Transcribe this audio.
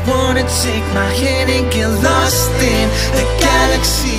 wanna take my hand and get lost in the galaxy.